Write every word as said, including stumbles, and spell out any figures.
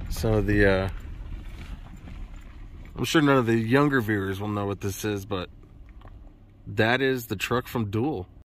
some of the, uh, I'm sure none of the younger viewers will know what this is, but that is the truck from Duel.